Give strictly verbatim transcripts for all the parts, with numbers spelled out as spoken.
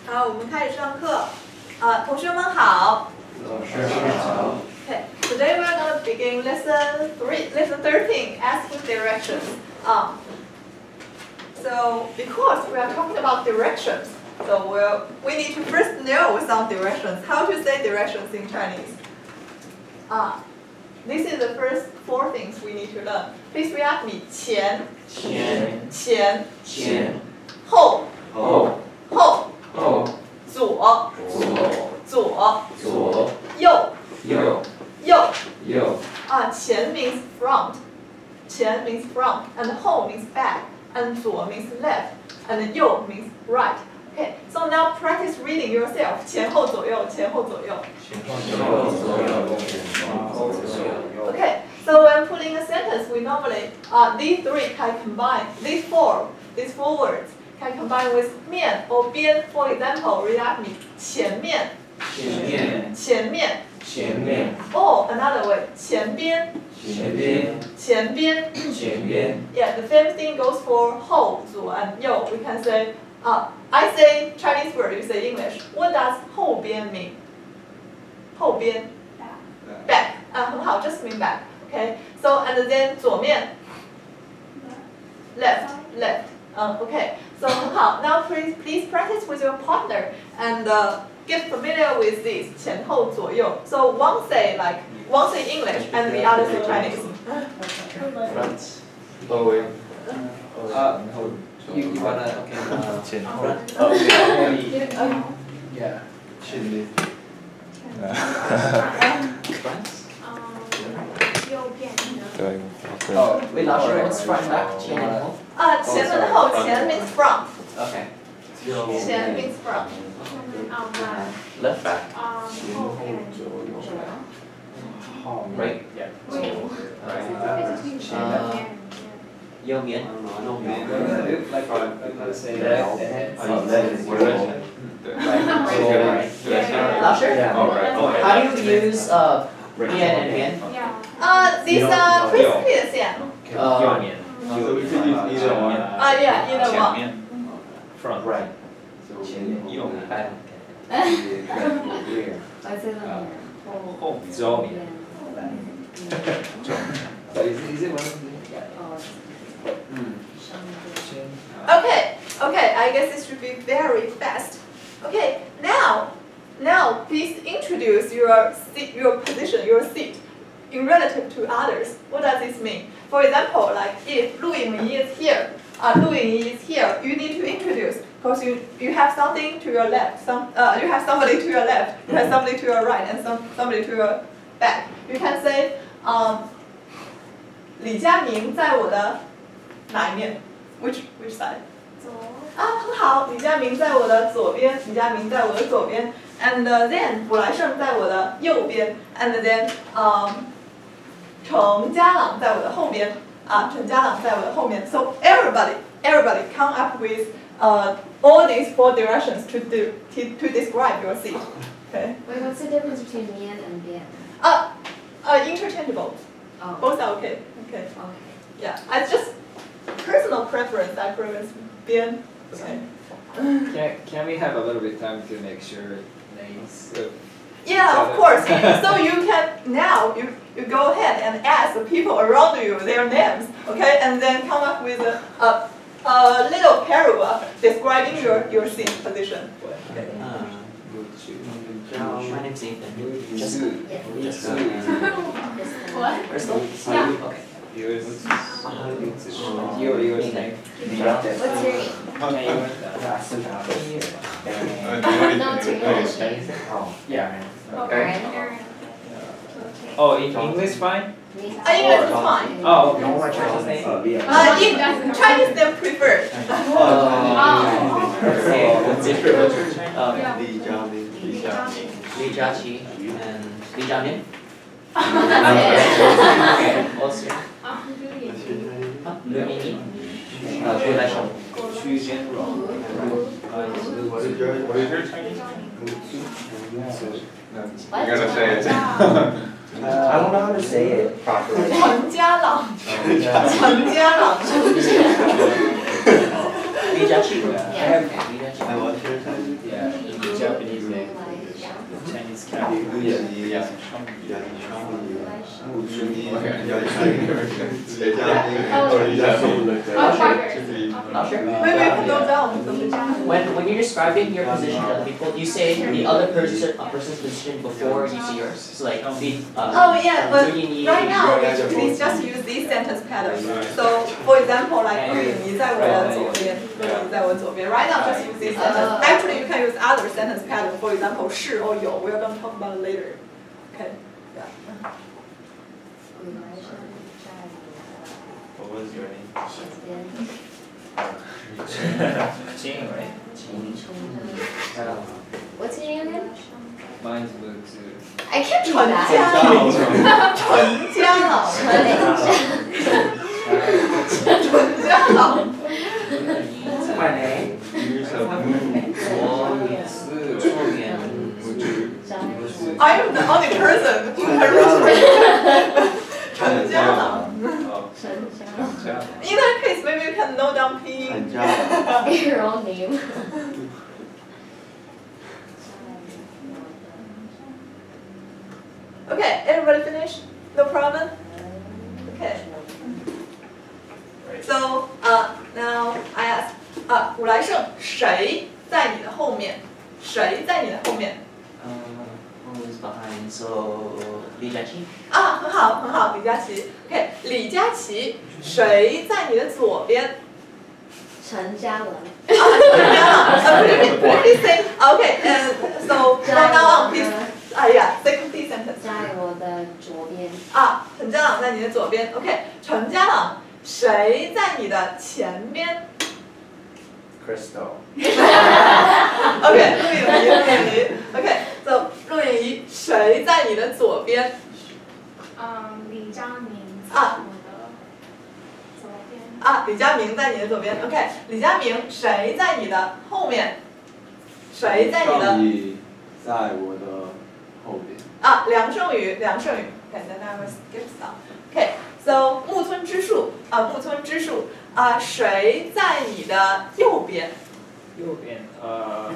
好，我们开始上课。啊，同学们好。 老师好。 Okay, today we're going to begin lesson three, lesson thirteen, asking directions. Um, so because we are talking about directions, so we'll, we need to first know some directions. How to say directions in Chinese? Ah, this is the first four things we need to learn. Please react me. 前前前前后后后后左左左左右右右右 Ah, 前 means front. 前 means front, and 后 means back, and 左 means left, and 右 means right. Okay, so now practice reading yourself. 前后左右前后左右前后左右前后左右 Okay, so when putting a sentence, we normally uh, these three can combine. These four, these four words can combine with 面 or 边. For example, read after me. 前面前面前面前面 or another way. 前边前边前边前边 Yeah, the same thing goes for 后 左 and 右. We can say, uh, I say Chinese word, you say English. What does 后边 mean? 后边 back. 啊，很好 just mean back. Okay, so and then 左面 left left. Uh, okay, so 很好 now please please practice with your partner and uh, get familiar with this 前后左右. So one say like one say English and the other say Chinese. front forward Uh, you, you wanna, okay, uh, 前后 okay, yeah. front 右边的。 对 Oh, wait, 老师 what's front back? 前and 后啊，前门后前 means front. Okay. 前 means front. 啊，晚 left back 啊，后边左。 Right. yeah 呃，右面 Like let's say left left 老师 how do you use uh 面 and 面 Uh, these are previous yeah. 呃右面 Ah, yeah, either one. 前面 front right 前面右面 back 白色的面， 后面左面 so is, is it one of the Okay, okay, I guess it should be very fast. Okay, now, now please introduce your seat, your position, your seat in relative to others. What does this mean? For example, like if Lu Yingyi is here, uh, Lu Yingyi is here, you need to introduce because you, you have something to your left, some, uh, you have somebody to your left, you have somebody to your right, and some, somebody to your back. You can say, um, 李佳明在我的哪一面 ？Which which side? 左。 啊，很好，李佳明在我的左边，李佳明在我的左边 ，and then 卜来胜在我的右边 ，and then 嗯，程家朗在我的后边，啊，程家朗在我的后面。So everybody, everybody come up with uh all these four directions to do to, to describe your seat. Okay. Wait, what's the difference between 面 and 边? Uh, uh, interchangeable. Oh. Both are okay. Okay. Okay. Yeah, I just personal preference. I prefer 边. Okay. Can, can we have a little bit time to make sure names? Uh, Yeah, of course. So you can now you, you go ahead and ask the people around you their names, okay, and then come up with a a, a little paragraph describing your your seat position. Okay. uh, my name's Ethan just just What? first Yeah. okay yours, your, yours name. What's your name? No, it's your English name. Yeah. Aaron. Oh, in English fine? Uh, English is fine. Oh, okay. no more Chinese name Uh, in Chinese name preferred. Oh. okay what's different um Yeah. Li Jiaqi and Li Jiamin That's okay what's your Oh, really? huh? Lu Yingyi uh 顾来胜 Xu Jianrong what is your what is your Chinese What? you gotta say it I don't know how to say it properly 程家朗，程家朗。 Li Jiaqi Yeah. I have Li Jiaqi what's your Chinese Yeah. 木村一，谁家那个？ Oh, Parker. Not sure. Maybe you can note down the When when you're describing your position to other people, do you say the other person a person's position before you say yours? So like the uh, Oh yeah, but Yuni, right now we please just use this sentence pattern. So for example, like 陆颖妮在我的左边，陆颖妮在我左边。Right now just use this sentence. Actually, you can use other sentence pattern. For example, 是 or 有. We're going to talk about it later. Okay. Yeah. What was your name? Ching, right? What's your name again? Mine's blue too. I kept 陈 doing 家 that. 朗，陈家朗，陈家朗。 快嘞， Use of moon. 我是错点。 I am the only person who can read 陈家朗。 Oh, 陈家。 In that case, maybe you can note down P. Your own name. Okay, everybody finish? No problem? Okay. So, uh, now I ask, 啊，古来胜，谁在你的后面？谁在你的后面？ Uh, who is behind? So 李佳琦。 啊，很好，很好，李佳琦。OK， 李佳琦，谁在你的左边？ 陈嘉伦。 啊，陈家朗。Uh, could you could you say? Okay, and so from now on, please. 啊呀 second sentence. 在我的左边。 啊，陈家朗在你的左边。OK， 陈家朗，谁在你的前边？ Crystal. OK， 陆颖怡，陆颖怡。OK，so 陆颖怡，谁在你的左边？ 嗯，李佳明啊我的左边。 啊，李佳明在你的左边。OK， 李佳明，谁在你的后面？谁在你的？ 在我的后边。 啊，梁胜宇，梁胜宇。OK， then I will skip some. OK，so 木村之树，啊，木村之树，啊，谁在你的右边？ 右边，呃，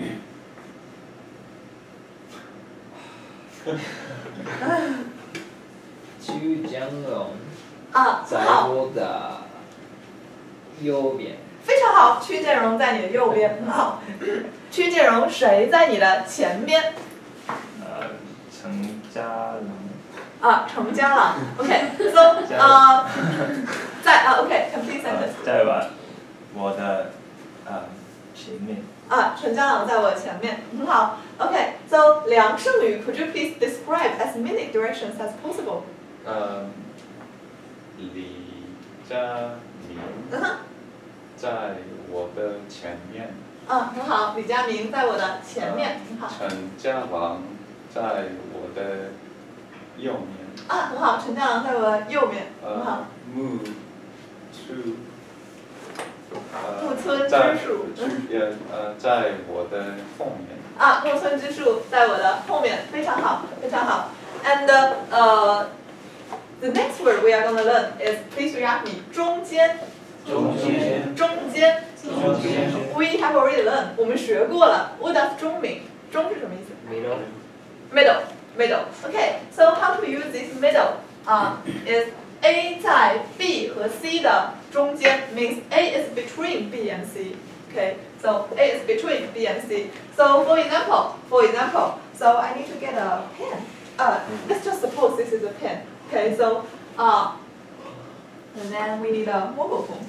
曲江龙啊， 在很好， 我的右边。 非常好。曲建荣在你的右边，很好。曲建荣，谁在你的前边？ 呃，陈家朗。 啊，程家朗。OK，so 啊，在啊 ，OK，complete sentence。 在我我的呃前面。 啊，陈家朗在我前面，很好。OK，so 梁胜宇 ，could you please describe as many directions as possible？ 呃，李佳明嗯哼。 在我的前面。 啊，很好。李佳明在我的前面，很好。 陈家朗在我的右面。 啊，很好。陈家朗在我的右面，很好。 木树。 木村之树。 呃呃，在我的后面。 啊，木村之树在我的后面，非常好，非常好。And 呃、uh, ，the next word we are going to learn is please react me 中间。 中间。 中间。 中间。 We have already learned， 我们学过了。What does 中 mean？ 中是什么意思 Middle. Middle, middle. Okay, so how to use this middle? 啊、uh, is A 在 B 和 C 的中间 means A is between B and C. Okay, so A is between B and C. So for example, for example, so I need to get a pen. Uh, let's just suppose this is a pen. Okay, so uh, and then we need a mobile phone.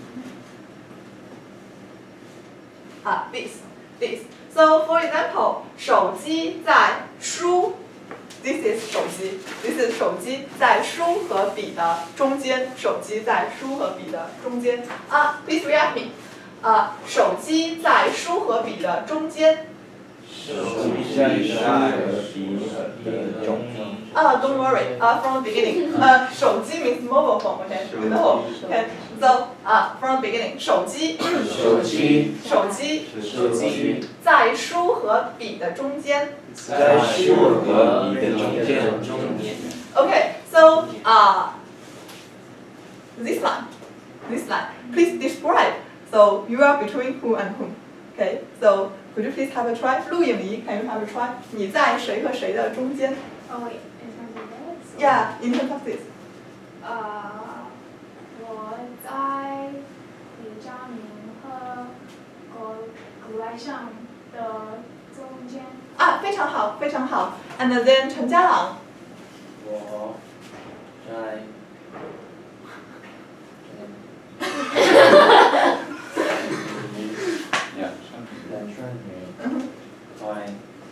Ah, this, this. So for example, 手机在书 This is 手机 This is 手机在书和笔的中间。手机在书和笔的中间。啊、uh, please react me. 啊、uh, 手机在书和笔的中间。 手机在笔的中间。 Uh, don't worry. Uh, from the beginning. Uh, 手機 means mobile phone. Okay. Okay. So, uh, from the beginning. 手機。 手机。 手機。 手机。 在书和笔的中间。 在书和笔的中间。 Okay. So, uh, this line. This line. Please describe. So, you are between who and whom. Okay. So, could you please have a try? 陆颖怡 can you have a try? 你在谁和谁的中间？ Oh wait, in terms of this? Yeah, in terms of this. 呃，我在李佳明和葛葛莱上的中间。 啊，非常好，非常好。And then 陈家朗。 我在两声。 两圈嗯哼。 在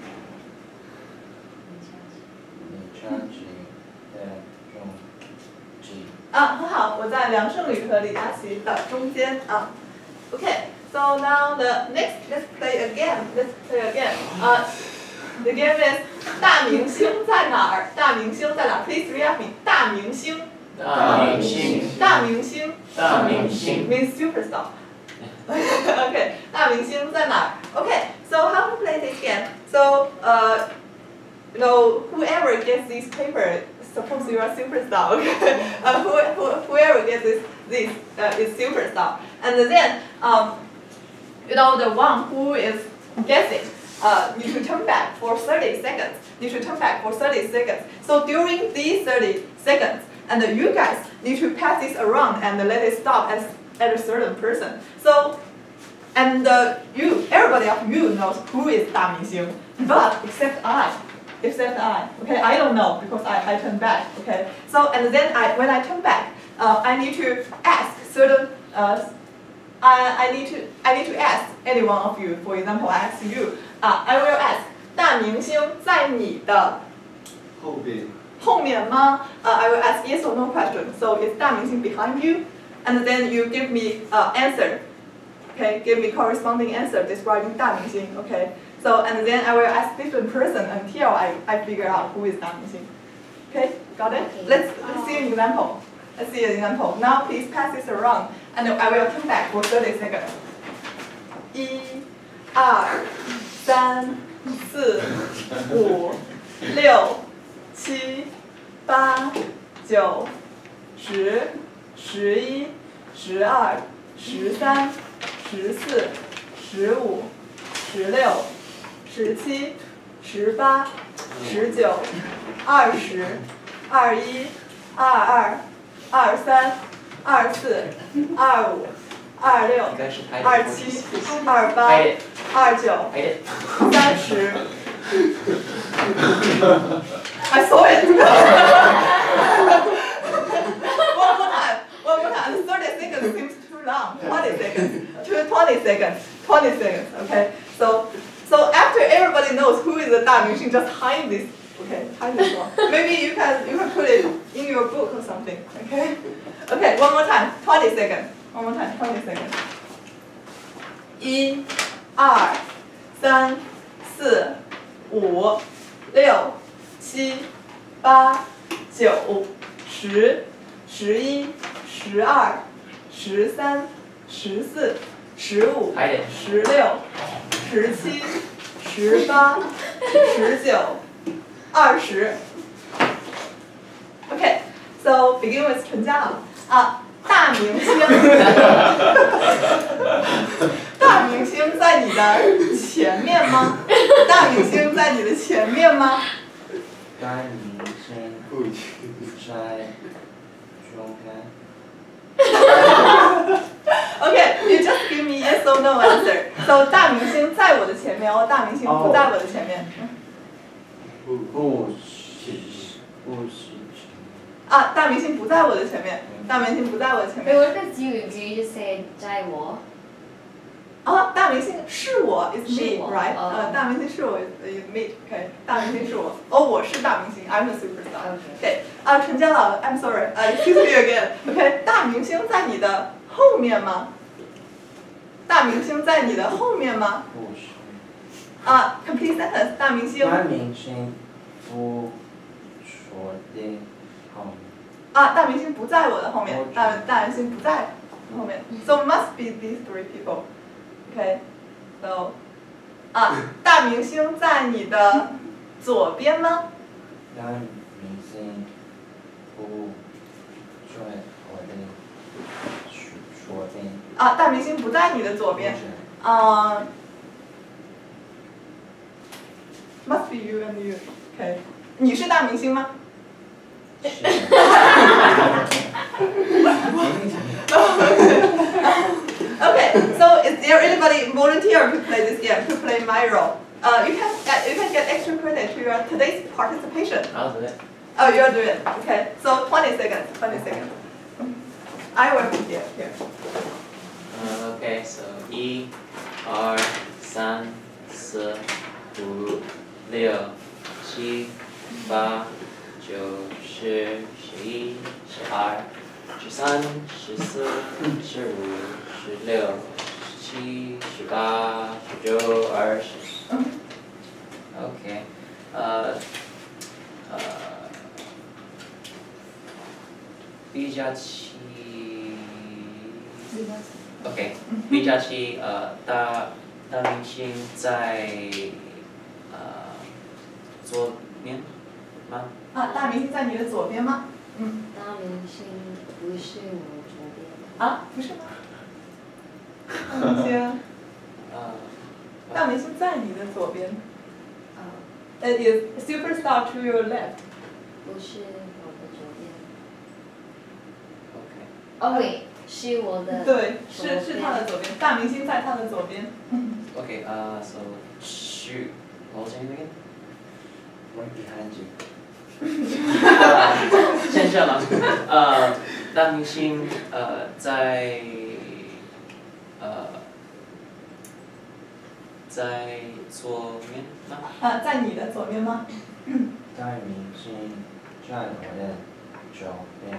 李佳琦的中间。 啊，很好，我在梁胜宇和李佳琦的中间啊。Okay, so now the next, let's play again. Let's play again. 啊、uh,，the game is 大明星在哪儿？大明星在哪儿 ？Please read me. 大明星。 大明星。 大明星。 大明星 means superstar. Okay, 大明星在哪儿 ？Okay, so how to play this game? So, uh, you know, whoever gets this paper, suppose you are superstar. Okay, uh, who, who, whoever gets this, this uh, is superstar. And then, um, you know, the one who is guessing, uh, you should turn back for thirty seconds. You should turn back for thirty seconds. So during these thirty seconds, and you guys need to pass this around and let it stop at, at a certain person. So, and uh, you, everybody of you knows who is 大明星, but except I. Except I, okay, I don't know because I, I turn back, okay. So and then I, when I turn back, uh, I need to ask certain, uh, I, I need to, I need to ask any one of you. For example, I ask you, uh, I will ask, 大明星在你的后边后面吗? Uh, I will ask yes or no question. So is 大明星 behind you? And then you give me uh, answer. Okay, give me corresponding answer describing 大明星. Okay. So, and then I will ask different person until I, I figure out who is 大明星. Okay, got it? Okay. Let's, let's see an example. Let's see an example. Now please pass this around and I will turn back for thirty seconds. 一、二、三、四、五、六、七、八、九、十、十一、十二、十三、十四、十五、十六。十七、十八、十九、二十、二一、二二、二三、二四、二五、二六、二七、二八、二九、三十。I saw it. One more time. One more time. Thirty seconds seems too long. Twenty seconds. Twenty seconds. Twenty seconds. Okay. So. So after everybody knows who is the 大明星, just hide this. Okay, hide this one. Maybe you can you can put it in your book or something. Okay. Okay, one more time. Twenty seconds. One more time. Twenty seconds. 一、二、三、四、五、六、七、八、九、十、十一、十二、十三、十四、十五、十六。十七、十八、十九、二十。Okay, so begin with 陈家朗啊，大明星，大明星在你的前面吗？大明星在你的前面吗？ 大明星在中间。 Okay, you just give me yes or no answer. So 大明星在我的前面哦，大明星不在我的前面。 不不是不是。 啊，大明星不在我的前面，大明星不在我的前 Wait, 面。 what if it's you? Do you just say 在我？ 啊，大明星是我 is 是 me 我 right？ 哦呃，大明星是我 is me OK， 大明星是我，哦，我是大明星 I'm a superstar。OK， 啊，陈家朗 I'm sorry， 呃 excuse me again。OK， 大明星在你的后面吗？大明星在你的后面吗？ 不是。 啊 ，complete sentence， 大明星。 大明星不说的后面。 啊，大明星不在我的后面，大大明星不在后面。So must be these three people. Okay, so 啊，大明星在你的左边吗？ 大明星不在我的左边。 啊，大明星不在你的左边。啊、uh, ，must be you and you. Okay， 你是大明星吗？ Okay, so is there anybody volunteer to play this game, to play my role? Uh, you can uh, you can get extra credit to your today's participation. I'll do it. Oh, you're doing it. Okay, so twenty seconds. twenty seconds. I will be here. Here. Uh, okay, so 一、二、三、四、五、六、七、八、九、十、十一、十二、十三、十四、十五、十六、十七、十八、十九、二十。Okay. Uh, uh, 比较起 OK， 比较起呃大大明星在呃左面吗？ 啊，大明星在你的左边吗？嗯。 大明星不是我左边。 啊，不是吗？大明星。 呃。 大明星在你的左边。 啊。 It is superstar to your left. 不是我的左边。 OK。 哦喂，是我的。 对，是是他的左边，大明星在他的左边。 OK， uh, so shoot. What was your name again? Right behind you. 先生了。呃，大明星呃在呃在左面吗？ 啊，在你的左边吗？ 大明星在我的左边。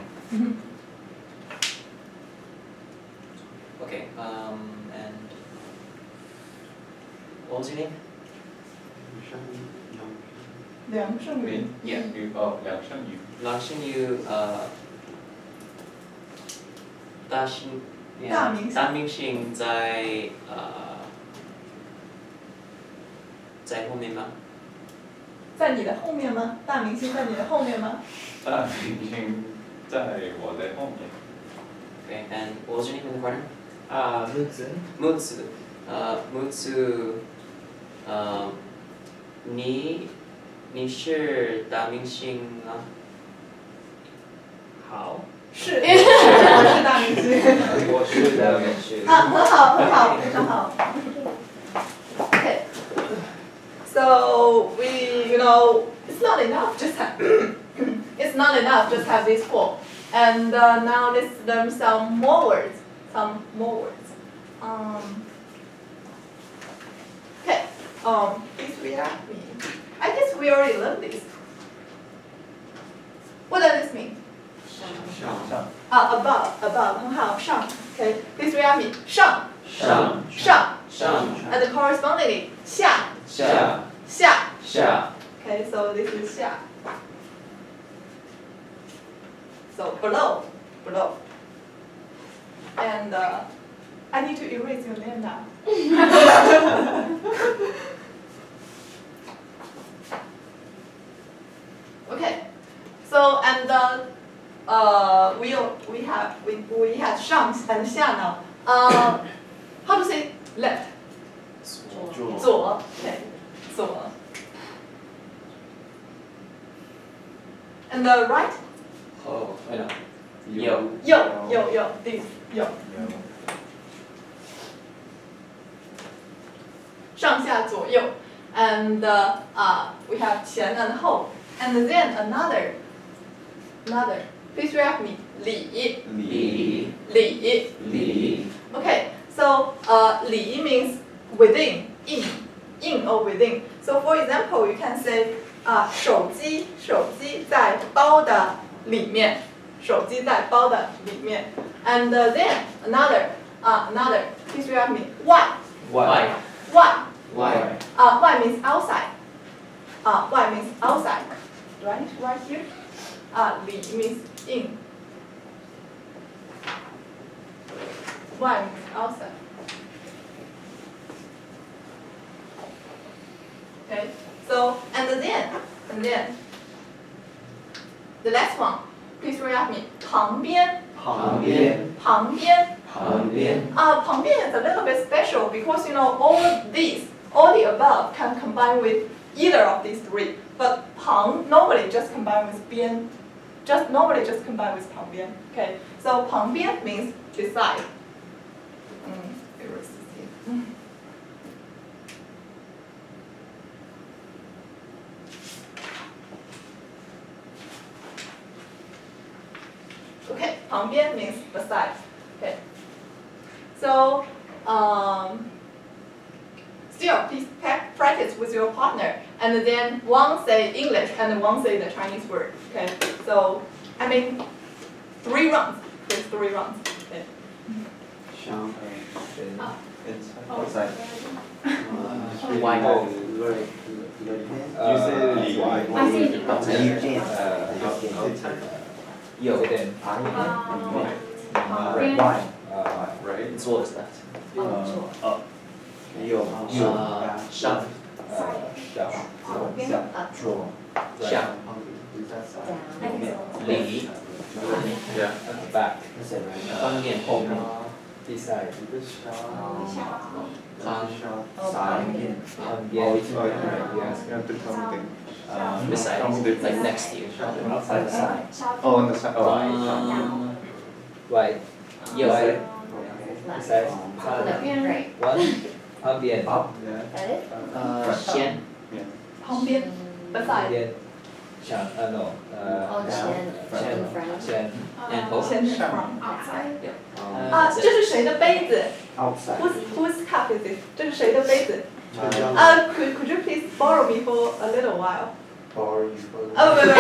Okay, um, and what was your name? 梁胜云。 Yeah. 哦，梁胜宇。 郎胜宇，呃，大星， 大明星大明星在呃，在后面吗？ 在你的后面吗？大明星在你的后面吗？ 大明星在我的后面。 Okay, and what was your name in the corner? 啊，木子。 木子，呃，木子，呃，你你是大明星吗？ 好。 是，我是大明星。 我是大明星。 啊，很好，很好，非常好。Okay. So we, you know, it's not enough just have, it's not enough just have these four. And uh, now let's learn some more words, some more words. Um, okay, um, please react me. I guess we already learned this. What does this mean? 上。 Uh, above, above, 很好，上. Okay, please react me. 上. 上。 上. 上。 And correspondingly, 下. 下。 下. 下。 Okay, so this is 下. So below, below. And uh, I need to erase your name now. Okay, so and uh, uh, we we have we we had 上 and 下 now. Uh, how to say left? 左。 左. Okay, 左. And the right? Oh, I know. 右。 右, 右, 右, this, 右. 上下左右. And uh, uh, we have 前 and 后. And then another, another. Please react me. 里. 里。 里. 里。 Okay, so uh, 里 means within, in, in or within. So for example, you can say 啊、uh, 手机手机在包的里面，手机在包的里面。And uh, then another, uh, another. Please react me. 外外。 外外。 Uh, 外 means outside. Uh, 外 means outside. Right, right here. Uh, 里 means in. 外 means outside. Okay. So and then and then the last one. Please react me. 旁边旁边。 旁边旁边。 Uh, 旁边 is a little bit special because you know all of these, all the above can combine with either of these three. But 旁 normally just combine with 边. just normally just combine with 旁边. Okay, so 旁边 means beside. Mm, erase this here. Okay, 旁边 means beside. Okay, so um, still please practice with your partner, and then one say English and one say the Chinese word. Okay, so I mean three rounds. There's three rounds. Okay. Outside. Why? Uh, You say 里外 I see. uh, 右边 Right. Why? uh, right? 左 is left. 哦左 Up. 右右呃上 uh, 上下左下讲里 Yeah. uh, back 方面后面 beside 旁上面旁边 Oh, yes you have to tell me things. um, beside like next to you. outside side Oh, on the side. Oh, I- 嗯 right 右 right beside left right one 旁边 up yeah. got it 呃先 Yeah. 旁边旁 beside 边上 uh, no 呃哦前前 in front 前 and hold. 前 from Outside. 啊，这是谁的杯子 outside ？Whose whose cup is it？这是谁的杯子？ uh, 啊、could could you please borrow me for a little while？ or you for 哦，没有没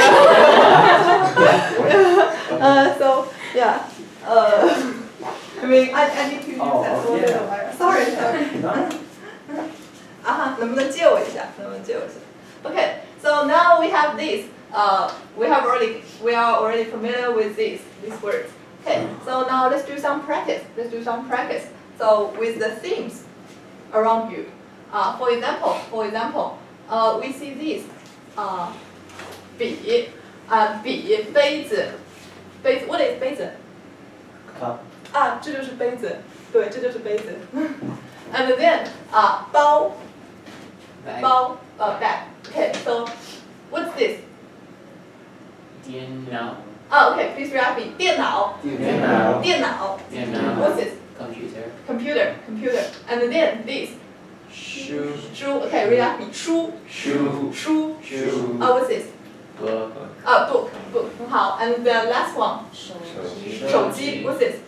有。呃，so yeah，呃，I mean I I need to use that for a little while. Sorry sorry. 啊哈，能不能借我一下？能不能借我一下 ？Okay, so now we have this. Uh, we have already we are already familiar with these these words. Okay, so now let's do some practice. Let's do some practice. So with the themes around you. Uh, for example, for example, uh, we see this. Uh, 笔啊笔杯子杯子 what is 杯子 cup 啊这就是杯子对这就是杯子 and then 啊包 bag 包呃 bag okay so what's this 电脑啊 okay please react me 电脑电脑电脑电脑 what's this computer computer computer and then this 书书 okay react me 书书书书啊 what's this book 啊 book book 很好 and the last one 手机手机 what's this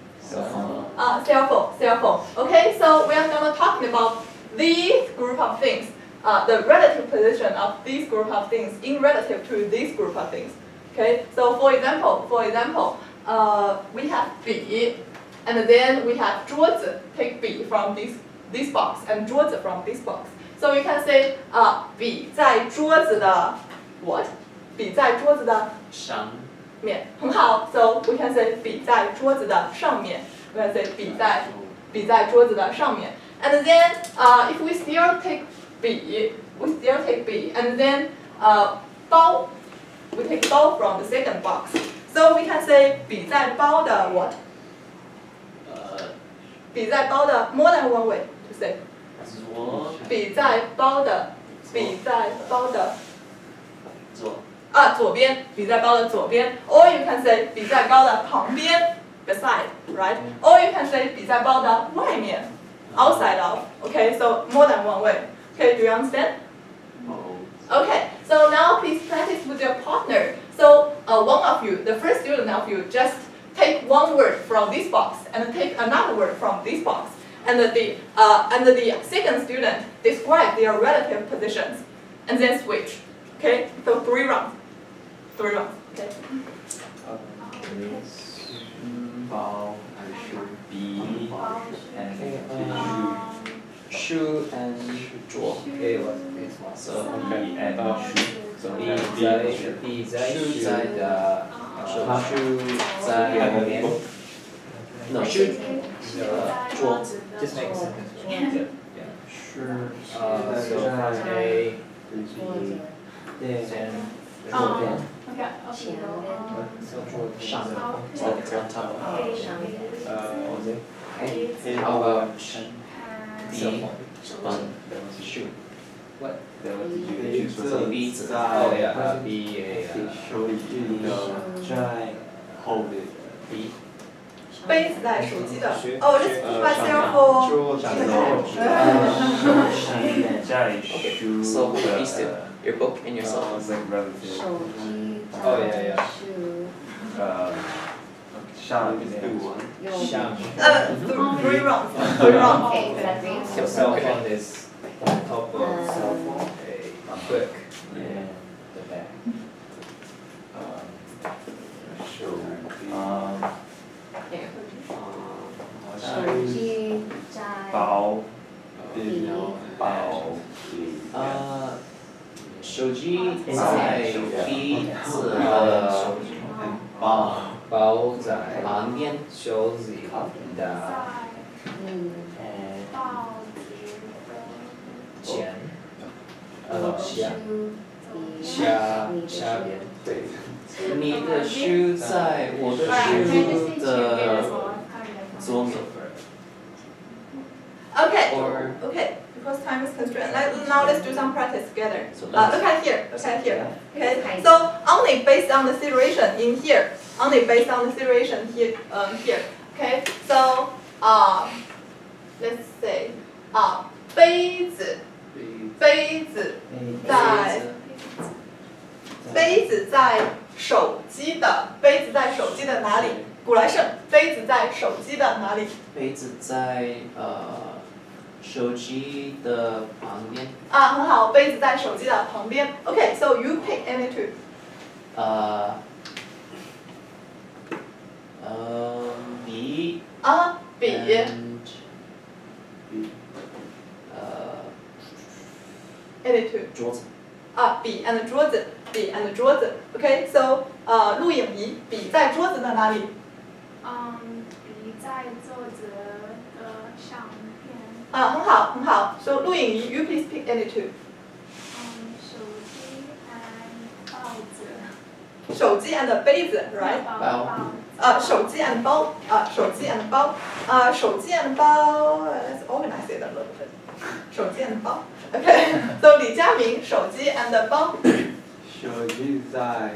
uh, Uh, cell phone, cell phone. Okay, so we are gonna talking about these group of things, uh, the relative position of these group of things in relative to this group of things. Okay, so for example, for example, uh, we have 笔, and then we have 桌子. Take 笔 from this this box and 桌子 from this box. So you can say, uh, 笔在桌子的 what? 笔在桌子的上面，很好。So we can say 笔在桌子的上面。We can say 笔在笔在桌子的上面。And then, uh, if we still take 笔 we still take 笔 and then, uh, 包 we take 包 from the second box. So we can say 笔在包的 what? 呃笔在包的 more than one way to say. 左笔在包的笔在包的左啊左边笔在包的左边 or you can say 笔在包的旁边 beside right or you can say 笔在包的外面 outside of okay so more than one way okay do you understand okay so now please practice with your partner so uh, one of you the first student of you just take one word from this box and take another word from this box and the uh, and the second student describe their relative positions and then switch okay so three rounds three rounds okay 包 B and 嗯 shoe and 桌 okay what's this one so Okay. and Uh, shoe so 笔 B 在笔在 shoe 书在的手呃 shoe 在旁边 no shoe 在桌 just make a sentence yeah yeah 是 uh so 在 A 桌子 then 左边 OK OK 前面 so for 上好 it's like it's on top 哦上面 Uh, how about cell B phone on shoe what 对，我自己可以去说说。 鼻子哦呀啊 B A 啊手机的在后面， B 杯子在手机的。 学哦，这 is quite careful. 桌上的现在书 So be still. 的 Your book and your cell phone. like relative 手机哦呀呀在是呃上面右像边。 呃，three rounds, three rounds. Okay, that means So cell phone is on top of cell phone. a book and the back. 手机嗯手机在包电脑包呃，手机在鼻子的包包在旁边。 手机的在嗯报纸的前呃呃下书下你的下边。 对， 你的书在我的书的左面。 Okay. Or- Okay. Because time is constrained. Let, now let's do some practice together. So Uh, let's- look at here. Look at here. Okay. So only based on the situation in here. Only based on the situation here. Um, here. Okay. So um, let's say 啊、杯子杯子在杯子在手机的杯子在手机的哪里？古来胜，杯子在手机的哪里？ 杯子在呃手机的旁边。 啊，很好，杯子在手机的旁边。Okay, so you pick any two. 呃呃笔啊，笔 and 呃 ，any two. 桌子。 啊，笔 and 桌子，笔 and 桌子。Okay, so 呃，录影仪，笔在桌子的哪里？ 嗯，笔在桌子的上面。 啊，很好，很好。So 录影仪 ，you please pick any two. 嗯，手机 and 报纸。 手机 and 杯子 ，right？ 包包包。 呃，手机 and 包，啊，手机 and 包，啊，手机 and 包，let's organize it a little bit。手机 and 包 ，OK。So 李佳明，手机 and 包。 手机在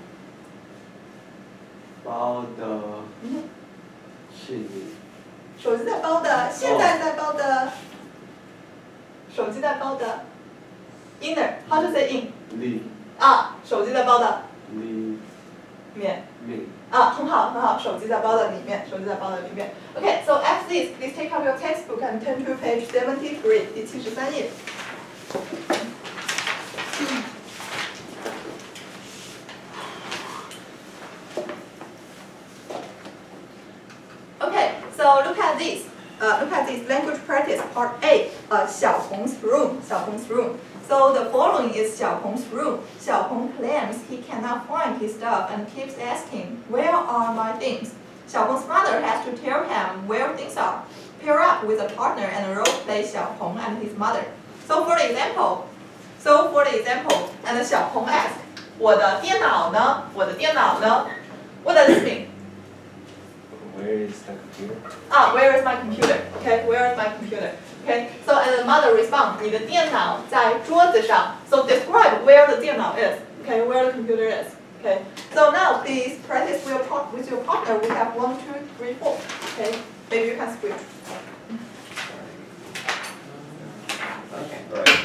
包的嗯是你手机在包的，现在在包的，手机在包的 ，inner，how to say in？ 里啊，手机在包的里面。 面。 啊，很好，很好，手机在包的里面，手机在包的里面。Okay, so after this, please take out your textbook and turn to page seventy-three，第七十三页。Okay, so look at this. Uh, look at this language practice part A. Uh, 小红's room. 小红's room. So the following is 小红's room. 小红 claims he cannot find his stuff and keeps asking, "Where are my things?" 小红's mother has to tell him where things are. Pair up with a partner and role play 小红 and his mother. So for the example, so for the example, and 小红 asks, 我的电脑呢？我的电脑呢？ What does this mean? Where is the computer? Ah, where is my computer? Okay, where is my computer? Okay, so and the mother responds, 你的电脑在桌子上. So describe where the 电脑 is. Okay, where the computer is. Okay, so now please practice with your, par with your partner. We have one, two, three, four. Okay, maybe you can switch. Okay. Right.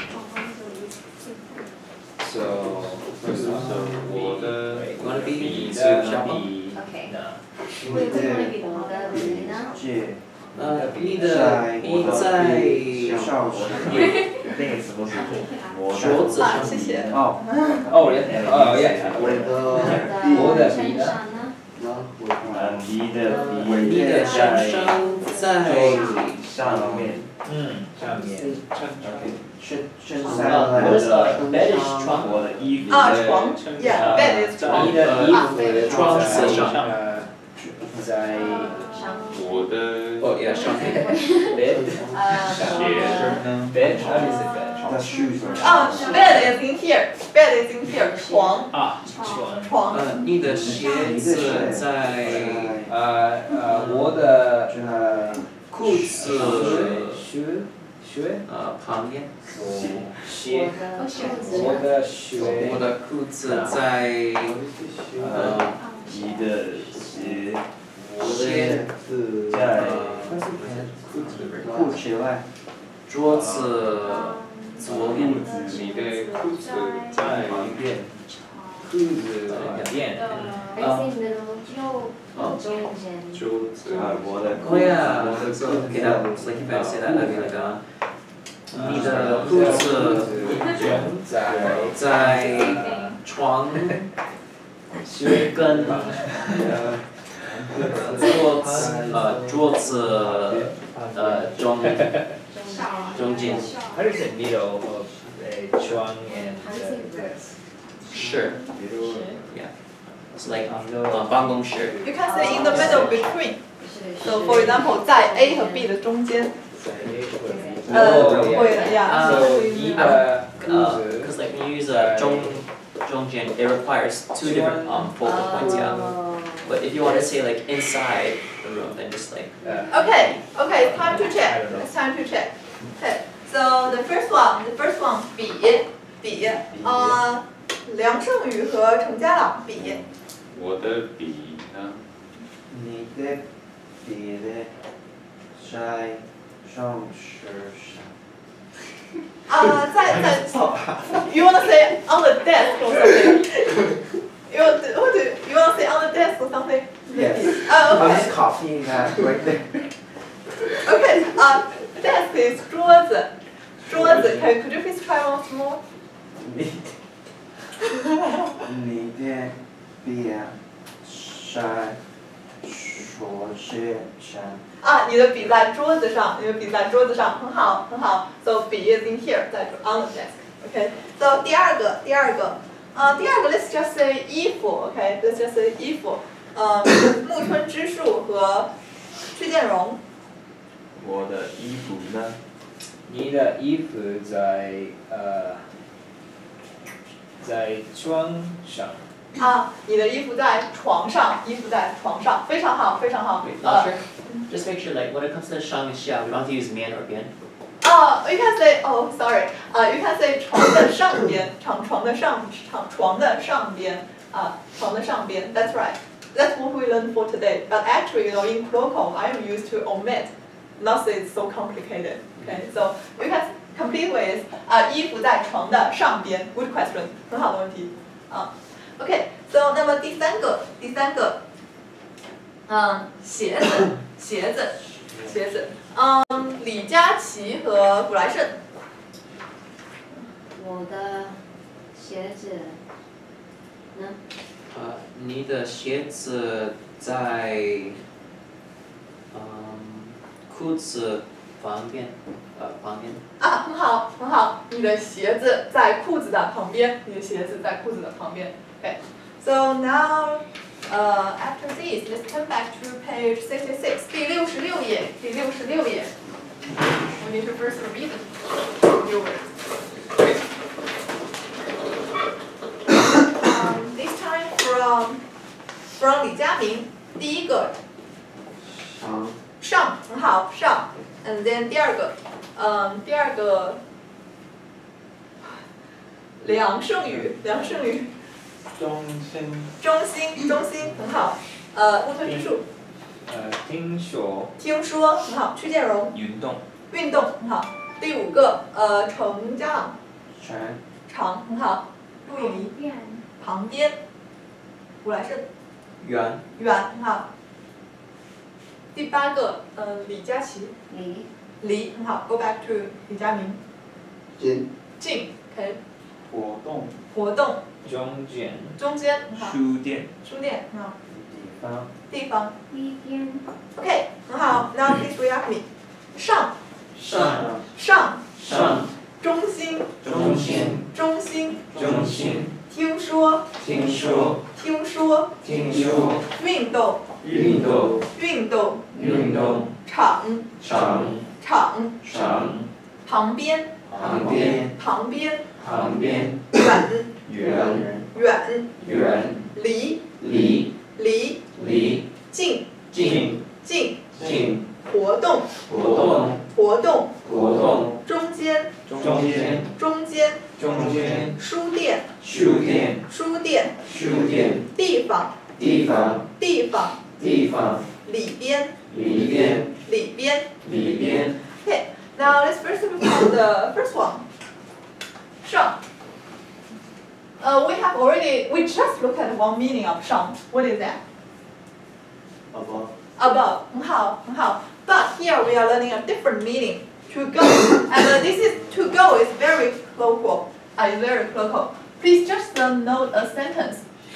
So 这是我的 Wanna be 你 to 的 shop? 笔 OK 呢？ 我的我的笔呢？ 借呃，你在的笔我在的校服那个什么时候？我桌子啊， 上。 谢谢。 哦， 哦耶，哦耶。 我我的笔呢？ 衬衫呢？ 呃，你的你笔的衬在衫在上面。 嗯，上面。 衬衬啊衫我的的 bed is 床。 我的衣服啊，床，yeah, bed is 床。 你的衣服对窗在子上呃在我的哦，yeah，上面。 bed 呃， 鞋呢？ bed how is it bed？ The shoes are 啊，bed is in here. Bed is in here. 床， 啊，床。 床。 呃，你的鞋子在呃呃，我的在裤子靴靴学呃旁边。 鞋我的我鞋子的鞋我的裤子在呃你的鞋鞋子在裤子外， 桌子左边你的你的鞋裤子在旁边， 裤子两边。 还是你的右中间？ 桌子啊，我的 Oh yeah, 我的 so 裤 okay, 子 that was like if I say that, I'd be like, uh, 你的裤子卷在在床跟桌子呃桌子呃中中间。 How do you say middle of a 床 and the desk? 是 yeah, it's like 呃办公室。 You can say in the middle between. 是 So for example， 在 A 和 B 的中间。 Oh, 呃， yeah. 会的呀。 So 你的裤 Uh, 子 cause like when you use a 中中间, it requires two different um focal points, yeah. But if you want to say like inside the room, then just like uh, Okay, okay, time to I check. don't know. It's time to check. Okay, so the first one, the first one 比比呃，梁胜宇和程家朗比。 我的笔呢？ 你的笔的在上车上。 啊，在在 You wanna say on the desk or something? You want to, what do you wanna say on the desk or something? Yes. Oh, I'm okay. just copying that right there. Okay, uh, desk is 桌子，桌子。Can could you please try once more? 你你的笔在桌子上。 啊，你的笔在桌子上，你的笔在桌子上，很好，很好。So 笔 is in here，在 on the desk。Okay. So 第二个，第二个，呃，第二个 let's just say 衣服。OK，let's just say 衣服。呃，木村之树和屈建荣。 我的衣服呢？ 你的衣服在呃在床上。 啊，你的衣服在床上，衣服在床上，非常好，非常好。 wait, 呃 not sure. Just make sure like when it comes to the shang and xia, we don't have to use mian or bian. 哦 you can say, oh sorry, 啊、uh, you can say 床的上边，床床的上床床的上边，啊、uh, 床的上边 ，that's right. That's what we learned for today. But actually, you know, in colloquial, I am used to omit, not say it's so complicated. Okay, so you can complete with 啊、uh, 衣服在床的上边 ，good question， 很好的问题啊。Uh, OK, so 那么第三个，第三个，嗯，鞋子，鞋子，鞋子，嗯，李佳琦和古来胜。 我的鞋子呢？ 呃，你的鞋子在嗯裤子旁边，呃旁边。 啊，很好，很好，你的鞋子在裤子的旁边，你的鞋子在裤子的旁边。Okay, so now, uh, after this, let's turn back to page sixty-six. 第六十六页，第六十六页。We need to first read the your words. Um, this time from from 李佳明，第一个上上，很好，上。And then 第二个，嗯，第二个梁胜宇，梁胜宇。 中心中心，中心很好。呃，木村之树。 呃，听说。 听说很好。屈建荣。 运动。 运动很好。第五个，呃，程家朗。 长长很好。陆颖怡。 边旁边。古来胜。 远。 远很好。第八个，呃，李佳琦。 离离很好。Go back to 李佳明。 近近 ，OK。 活动活动。 中间。 中间很好。 书店书店很好。 地方地方。 一边 OK，很好。Now please react me。上。 上。 上。 上。 中心。 中心。 中心。 中心。 听说。 听说。 听说。 听说。 运动。 运动。 运动。 运动。 场。 场。 场。 场。 旁边。 旁边。 旁边。 旁边。 远。 远。 远。 远。 离。 离。 离。 离。 近。 近。 近。 近。 活动。 活动。 活动。 活动中间， 中间中间， 中间书店， 书店书店， 书店地方， 地方地方， 地方里边， 里边里边。 里边 Okay, now let's first look at the first one. 上. Uh, we have already, we just looked at one meaning of 上. What is that? Above. Above. 很好，很好. But here we are learning a different meaning. To go. And uh, this is, to go is very colloquial. Uh, it's very colloquial. Please just uh, note a sentence.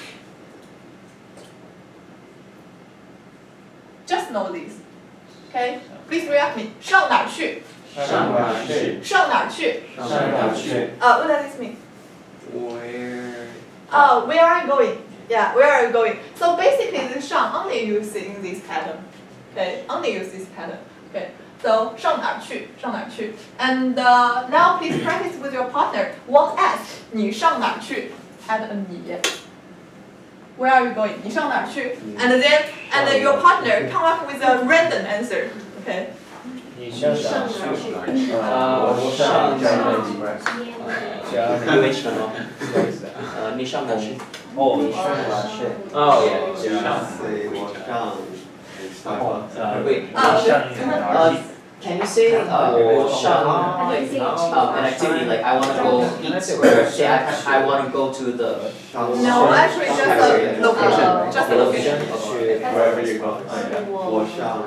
Just know this. Okay? Please react me. 上哪儿去? 上哪儿去上哪儿去? 上哪儿去 Uh, what does this mean? Where? Uh, where are you going? Yeah, where are you going? So basically, the 上 only used in this pattern. Okay, only use this pattern. Okay, so 上哪儿去?上哪儿去? And uh, now please practice with your partner. One ask 你上哪儿去? Add a 你. Where are you going? 你上哪儿去? And then and then your partner come up with a random answer. Okay. 你上哪儿去呃我上上家 Situational. 呃，你上哪去？ 哦你上哪儿去 Oh yeah. 上。 Say 我上 Starbucks. 呃 Wait. 啊 Uh, can you say uh 我上 like um an activity like I want to go eat or say I I want to go to the No, actually just a location. Just a the location. location. Okay. Wherever you go. 我上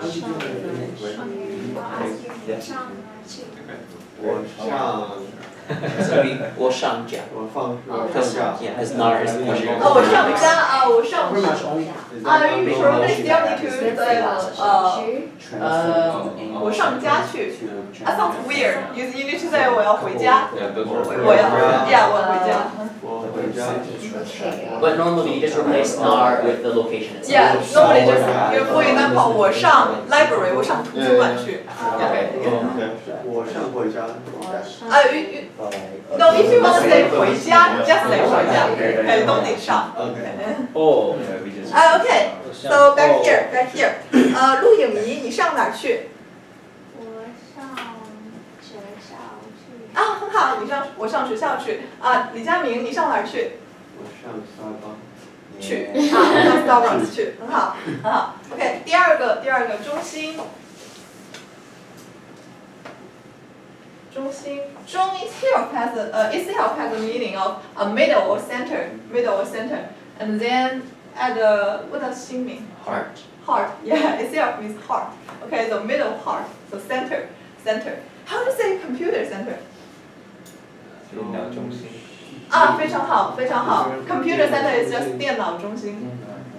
我上 So we 我上家。 我放我 Because 上 yeah, because nar is pushing. 哦，我上家啊，我上 Is Uh, that you a probably still need to say uh, Translate 我上家去. That sounds weird. You you need to say 我要回家. Yeah, those 我 are 我要 yeah 我要回家. 我回家 But normally you just replace nar with the location itself. Yeah, normally just you for example 我上 library 我上图书馆去. Okay. Okay. 我上回家 Uh, you, you, no, if you want to say 回家, just say 回家. Okay, don't need 上. Okay. Oh, Uh, okay, so back here, back here. 呃，陆影怡，你上哪儿去？ 我上学校去。 啊，很好，你上我上学校去。啊，李佳明，你上哪儿去？ 我上 Starbucks 去啊，上 Starbucks 去，很好，很好。OK， 第二个，第二个中心，中心，中 itself has a uh, itself has a meaning of a middle or center, middle or center, and then at the what does 心 mean? Heart. Heart, yeah, itself means heart. Okay, the middle heart, so center, center. How do you say computer center? 电脑中心啊，非常好，非常好。Computer center is just 电脑中心。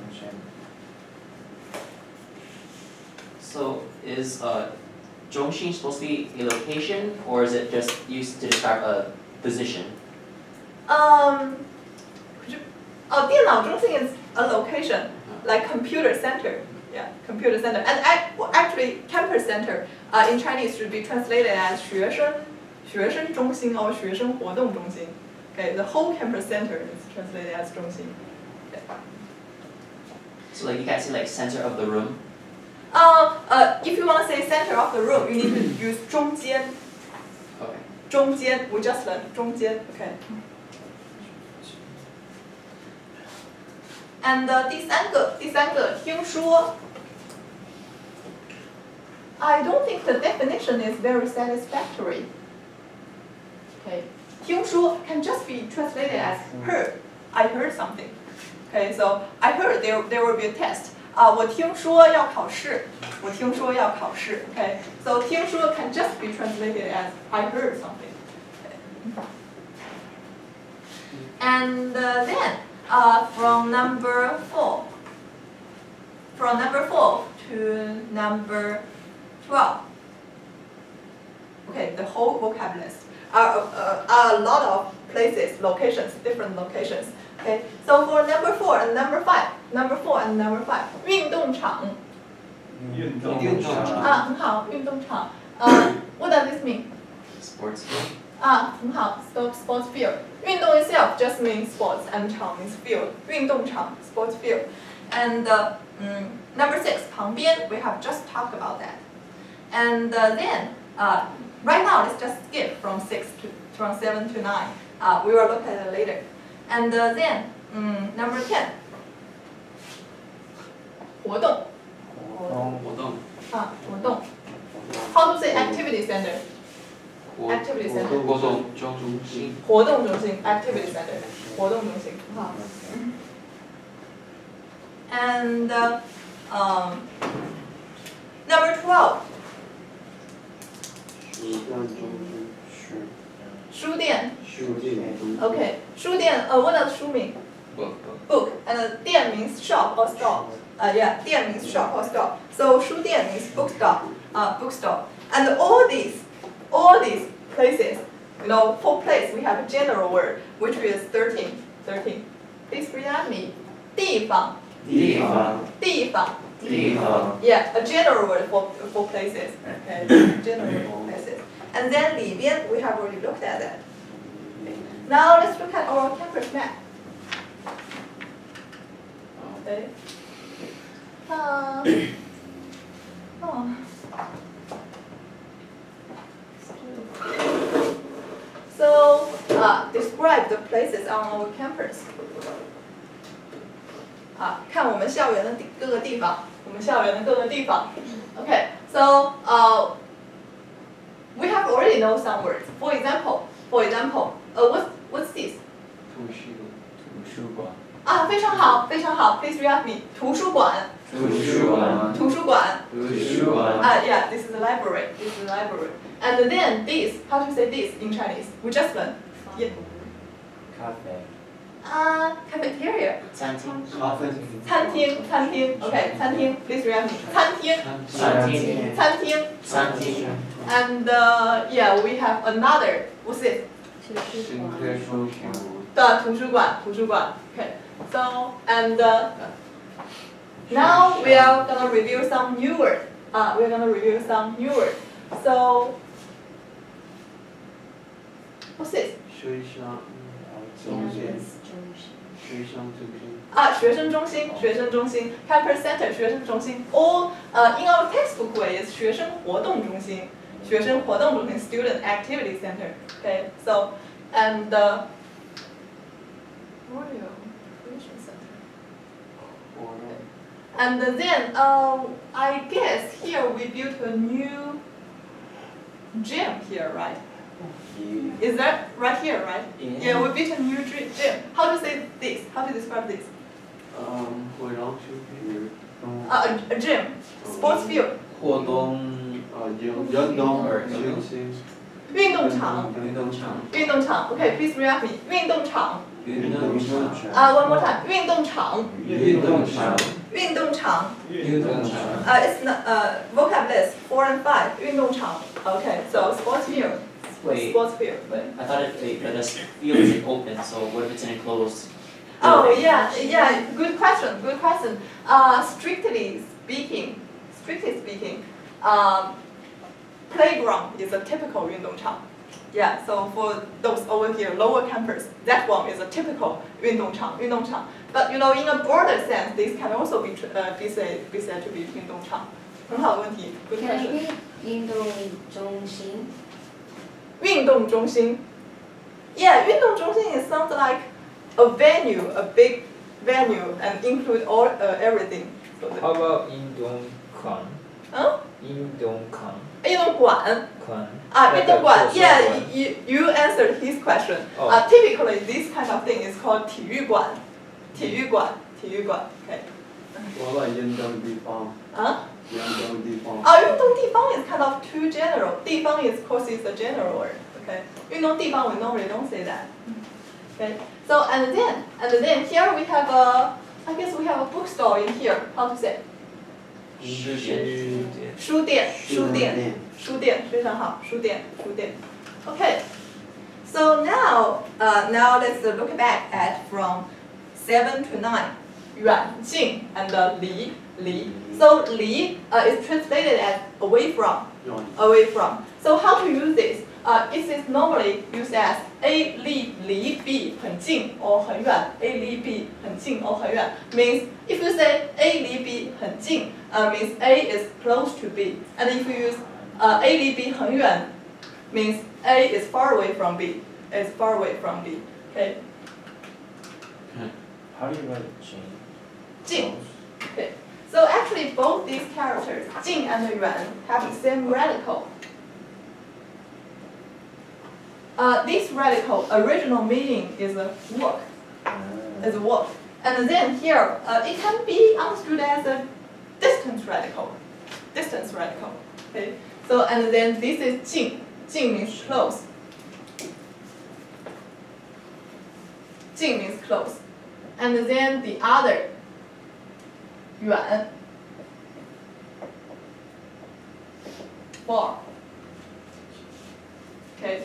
So is uh 中心 supposed to be a location or is it just used to describe a position? Um, could you, oh, 电脑中心 is a location, like computer center. Yeah, computer center. And act- well, actually, campus center uh, in Chinese should be translated as 学生学生中心 or 学生活动中心. Okay, the whole campus center is translated as 中心. Okay. So like you can't say like center of the room. Uh, uh, if you want to say center of the room, you need to use 中间. Okay. 中间, we just learned 中间, okay. And uh, 第三个，第三个，听说。I don't think the definition is very satisfactory. Okay, 听说 can just be translated as heard. I heard something. Okay, so I heard there there will be a test. 啊，我听说要考试。我听说要考试。Okay, so 听说 can just be translated as I heard something. Okay. And uh, then. Uh, from number four, from number four to number twelve. Okay, the whole vocabulary list are, uh, are a lot of places, locations, different locations. Okay, so for number four and number five, number four and number five, 运动场. 运动啊，很好，运动场. Uh, what does this mean? Sports. 啊，很好 ，sport sports field. 运动 itself just means sports and 场 means field. 运动场 sports field. And uh, mm, number six 旁边 we have just talked about that. And uh, then Uh, right now, let's just skip from six to from seven to nine. Uh, we will look at it later. And uh, then um, number ten. 活动活动啊，活动 How to say activity center? Activity center. 活动中心活动中心 activity center. 活动中心，很好。And uh, um, number twelve. 书店。 书店。 Okay. 书店，呃，问到书名。 book Book. And uh, 店 means shop or store. Uh, yeah, 店 means shop or store. So 书店 means bookstore. Uh, bookstore. And all these, all these places, you know, for place we have a general word which is thirteen. thirteen. Please read at me. 地方。 地方。 地方。 地方。 Yeah, a general word for for places. Okay, general word for places. And then 里边 we have already looked at that. Now let's look at our campus map. Okay. Uh, oh. So, uh, describe the places on our campus. 啊，看我们校园的地各个地方，我们校园的各个地方。Okay, so uh, we have already know some words. For example, for example, uh, what's what's this? 图书图书馆。 啊，非常好，非常好。Please read me. 图书馆。 图书馆。 图书馆。 图书馆。 Ah, yeah, this is the library. This is the library. And then this, how to say this in Chinese? We just learned. Yeah. 咖啡。 Uh, cafeteria. 餐厅咖啡。 餐厅，餐厅。Okay, 餐厅. Please read me. 餐厅。 餐厅餐厅。 餐厅 And uh, yeah, we have another. What's it? 新科书馆的图书馆，图书馆。Okay. So and uh, now we are gonna review some new words. Uh, we're gonna review some new words. So what's this? 学生中心。 学生中心啊，学生中心，学生中心 ，campus center 学生中心。Or uh, in our textbook way is 学生活动中心，学生活动中心 student activity center. Okay, so and uh, orientation center. And then uh, I guess here we built a new gym here, right? Is that right here, right? Yeah, we built a new gy- gym. How to say this? How to describe this? 嗯会让出去 Uh, a, a gym, sports field. 活动呃运运动中心。 运动场， 运动场运动场。Okay, please read me. 运动场。 运动场 Uh, one more time. 运动场， 运动场运动场。 运动场 Uh, it's not, uh, vocab list four and five. 运动场。Okay, so sports field. Wait. Sports field. But I thought it, wait, but the field is open, so what if it's an enclosed? Oh building? yeah, yeah. Good question. Good question. Uh, strictly speaking, strictly speaking, um, playground is a typical 运动场. Yeah. So for those over here, lower campus, that one is a typical 运动场, 运动场. But you know, in a broader sense, this can also be tr- uh, be said be said to be 运动场. 很好的问题. Good Can I question. read 运动中心？ 运动中心. Yeah, 运动中心 it sounds like a venue, a big venue, and include all uh, everything. So the, How about 运动馆？ huh? 运动馆。 运动馆. 馆。 Ah, 运动馆. 那个 Yeah, 图书馆。 you, you answered his question. Oh. Uh, typically, this kind of thing is called 体育馆. 体育馆,体育馆. Okay. 我把运动地方。 Huh? 运动地方。 Uh, 运动地方 is kind of too general. 地方 is, of course, is a general word. Okay. 运动地方 we normally don't say that. Okay. So and then and then here we have a, I guess we have a bookstore in here. How to say? 书店书店,书店,书店,非常好,书店,书店. Okay. So now, uh, now let's uh, look back at from seven to nine. 远近 and uh, 离离. So 离 uh, is translated as away from. Away from. So how to use this? Uh, it is normally used as A 离离 B 很近 or 很远. A 离 B 很近 or 很远 means if you say A 离 B 很近, uh, means A is close to B. And if you use uh, A 离 B 很远 means A is far away from B. Is far away from B. Okay. How do you write Jing? 近 Okay. So actually both these characters, 近 and 远, have the same radical. Uh, this radical original meaning is a work. Is a work. And then here, uh, it can be understood as a distance radical. Distance radical. Okay. So and then this is 近. 近 means close. 近 means close. And then the other 远 far. Okay.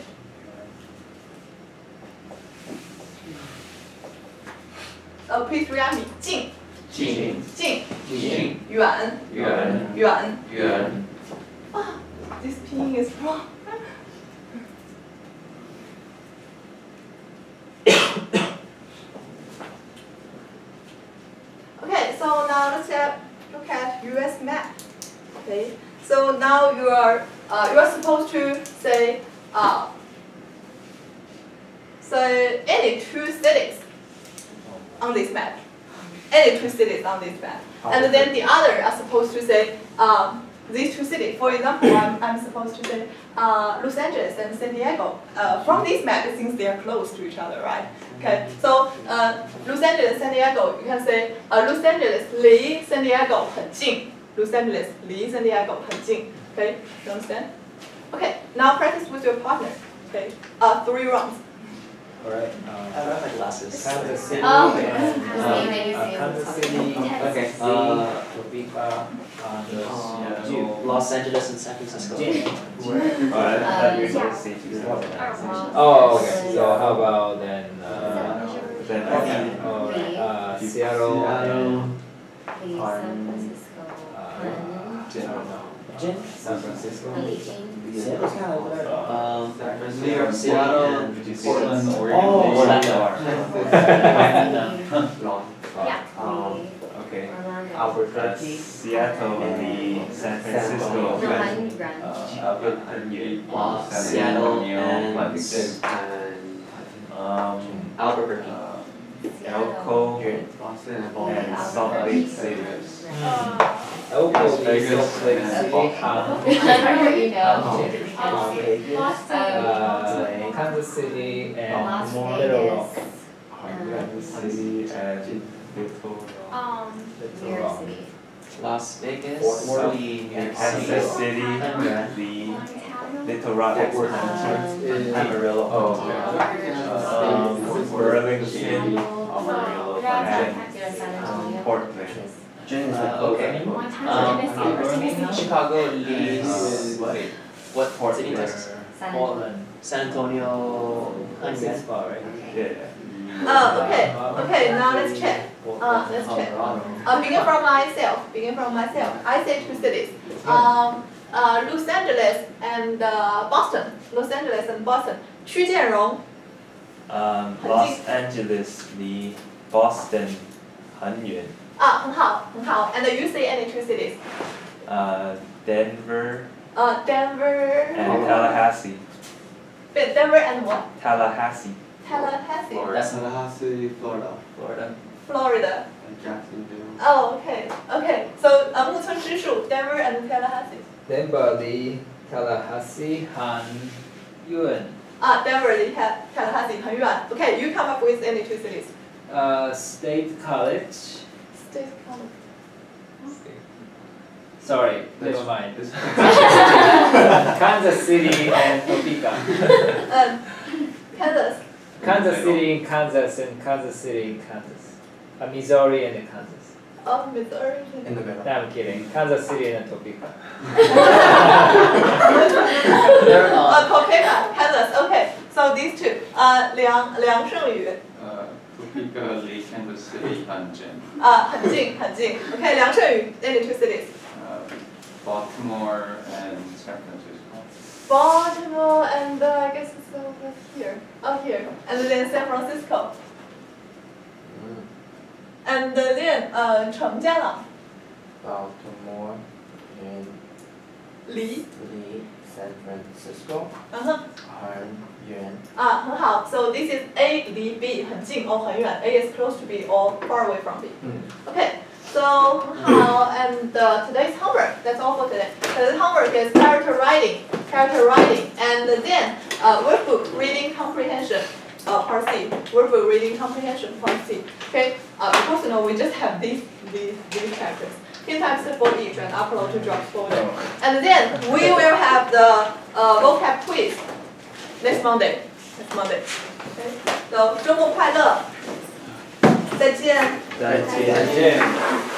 Uh, please read me. 近近近近远远远远 Ah, this pinyin is wrong. Okay, so now let's have, look at U S map. Okay, so now you are uh, you are supposed to say uh, say any two cities on this map. Any two cities on this map, and then the other are supposed to say um, these two cities. For example, I'm, I'm supposed to say uh, Los Angeles and San Diego. Uh, from this map, it seems they are close to each other, right? Okay, so uh, Los Angeles, San Diego, you can say uh, Los Angeles 离 San Diego 很近. Los Angeles 离 San Diego 很近. Okay, you understand? Okay, now practice with your partner. Okay, uh, three rounds. Alright. I don't have my glasses. Kansas City Oh, and the same as you uh, say. Kansas City, Okay. Z, Uh, Topeka, and uh, Seattle. Los Angeles and San Francisco. Jin. Oh, I thought you were going to say two. Oh, okay. So how about then? Uh, Then I okay. Alright. Uh, Seattle and Please, San Francisco. uh, Seattle. Jin, San Francisco. Seattle's kind of over there. Um, New York, Seattle, and Portland, Oregon. Oh, Orlando. Yeah. Um, Okay. Orlando. Uh, Albuquerque. Seattle and San Francisco. No, Okay. Han Gran. Uh, Uh, Seattle and, Atlantic. and Um, Albuquerque. uh, Elko and Salt Lake City. Uh, Elko, Las Vegas Salt Lake and City, Boston. Han, You know. um, Boston. uh, Kansas City, and Las Little Rock. Vegas. Kansas City and Little Rock. Um, New Little York Rock. City. Las Vegas, Fort the And Kansas City, the Montana. Little Rock Fort Expansion. Amarillo. Oh, Um, Burlington, Amarillo, and um, Portland. Jin is Uh, like okay. Montana, Tennessee. Um, Chicago leads, Uh, wait, what city Portland. in Texas? San Portland. San Antonio, That's Hyundai. this far, right? Yeah. Oh, okay. Okay, now let's check. Uh, let's check. Uh, begin from myself. Begin from myself. I say two cities. Um, uh, Los Angeles and uh, Boston. Los Angeles and Boston. 屈建荣 Um, 很近。 Los Angeles 离 Boston 很远。 啊，很好，很好。And you say any two cities? Uh, Denver Uh, Denver. and Tallahassee. Wait, Denver and what? Tallahassee. Tallahassee. That's Tallahassee, Florida, Florida. Florida. and Jacksonville. Oh, okay, okay. So, uh, 木村之树 Denver and Tallahassee. Denver, Lee, Tallahassee, Han, Yuan. Ah, Denver 离 Ta- Tallahassee 很远。Okay, you come up with any two cities. Uh, State College. State College. Sorry, never This- mind. this- Kansas City and Topeka. Um, Kansas. Kansas City, Kansas, and Kansas City, Kansas. Uh, Missouri and Kansas. Oh, Missouri. In the middle. No, I'm kidding. Kansas City and Topeka. They're, Uh, uh, Topeka, Kansas. Okay, so these two. Uh, 梁梁胜宇 Uh, Topeka, Lee, Kansas City, and Jen. 啊，很近很近。Okay, 梁胜宇 any two cities. Uh, Baltimore and San Francisco. Baltimore and uh, I guess it's over here. Oh, here. And then San Francisco. And then uh, 陈家朗 Baltimore and 离， 离 San Francisco 嗯哼。 很远。 啊，很好。So this is A 离 B 很近 or 很远。A is close to B or far away from B. 嗯 Okay. So 很好 and uh, today's homework. That's all for today. Today's homework is character writing, character writing, and then uh, workbook reading comprehension. Uh, part C. Workbook reading comprehension. Part C. Okay. Uh, because you know we just have these these these characters. Few times for each and upload to Drops folder. And then we will have the uh, vocab quiz next Monday. Next Monday. Okay. So 周末快乐，再见。 再见。